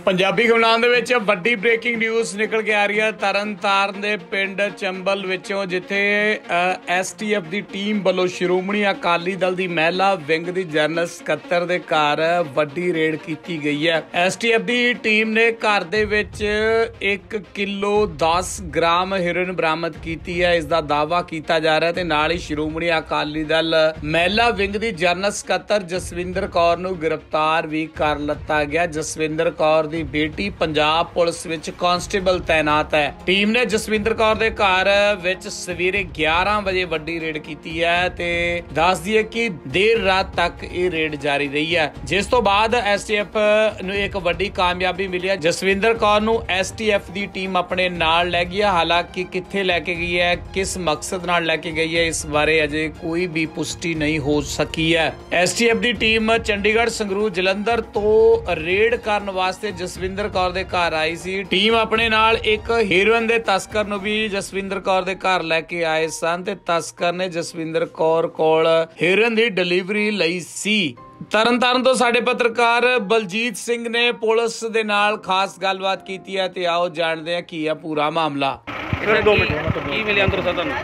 पंजाबी खबरां दे विच वड्डी breaking news निकल के आ रही है। तरन ताਰਨ ਦੇ ਪਿੰਡ ਚੰਬਲ ਵਿੱਚੋਂ ਜਿੱਥੇ STF ਦੀ ਟੀਮ ਵੱਲੋਂ ਸ਼੍ਰੋਮਣੀ ਅਕਾਲੀ ਦਲ ਦੀ ਮਹਿਲਾ ਵਿੰਗ ਦੀ ਜਨਰਲ ਸਕੱਤਰ ਦੇ ਘਰ ਵੱਡੀ ਰੇਡ ਕੀਤੀ ਗਈ ਹੈ। STF ਦੀ ਟੀਮ ਨੇ ਘਰ ਦੇ ਵਿੱਚ 1 ਕਿਲੋ 10 ਗ੍ਰਾਮ ਹੈਰੋਇਨ ਬਰਾਮਦ ਕੀਤੀ ਹੈ। ਇਸ ਦਾ ਦਾਅਵਾ ਕੀਤਾ ਜਾ ਰਿਹਾ ਤੇ ਨਾਲ ਹੀ ਸ਼੍ਰੋਮਣੀ ਅਕਾਲੀ ਦਲ ਮਹਿਲਾ ਵਿੰਗ ਦੀ ਜਨਰਲ ਸਕੱਤਰ ਜਸਵਿੰਦਰ ਕੌਰ ਨੂੰ ਗ੍ਰਿਫਤਾਰ ਵੀ ਕਰ ਲਿੱਤਾ ਗਿਆ। ਜਸਵਿੰਦਰ ਕੌਰ ਦੀ बेटी पंजाब पुलिस विच कांस्टेबल तैनात है। टीम ने जसविंदर कौर दे घर विच सवेरे 11 बजे वड्डी रेड की है ते दस दिए कि देर रात तक ये रेड जारी रही है, जिस तो बाद STF नूं एक वड्डी कामयाबी मिली है। जसविंदर कौर नूं STF दी टीम अपने नाल लै गई है। हालांकि कित्थे लैके गई है, किस मकसद नाल लैके गई है, इस बारे अजे कोई भी पुष्टि नहीं हो सकी है। STF दी टीम चंडीगढ़, संगरूर, जलंधर तो रेड करन वास्ते जसविंदर कौर दे घर आई सी। टीम अपने नाल एक हेरोइन दे तस्कर नूं भी जसविंदर कौर दे घर लैके आए सन ते तस्कर ने जसविंदर कौर कोल हेरोइन दी डिलीवरी लई सी। तरन ताਰਨ ਤੋਂ ਸਾਡੇ ਪੱਤਰਕਾਰ ਬਲਜੀਤ ਸਿੰਘ ਨੇ ਪੁਲਿਸ ਦੇ ਨਾਲ ਖਾਸ ਗੱਲਬਾਤ ਕੀਤੀ ਹੈ ਤੇ ਆਓ ਜਾਣਦੇ ਹਾਂ ਕੀ ਹੈ ਪੂਰਾ ਮਾਮਲਾ। ਸਰ 2 ਮਿੰਟ ਕੀ ਮਿਲਿਆ ਅੰਦਰ ਸਰ ਤੁਹਾਨੂੰ?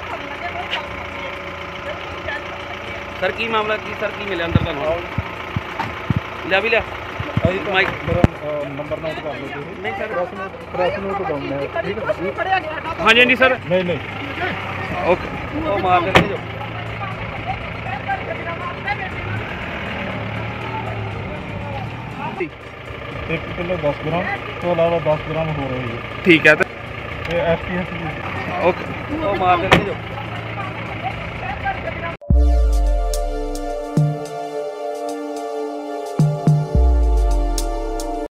ਸਰ ਕੀ ਮਾਮਲਾ ਕੀ ਸਰ ਕੀ ਮਿਲਿਆ ਅੰਦਰ ਤੁਹਾਨੂੰ? ਲਿਆ ਵੀ ਲਿਆ ਮਾਈਕ नंबर नोट कर लो। नहीं सर प्रेस नोट करना है, ठीक है? हाँ जी सर नहीं ओके वो मार देंगे जो 1 किलो 10 ग्राम तो अलावा 10 ग्राम हो रही है। ठीक है STF ओके वो मार देंगे जो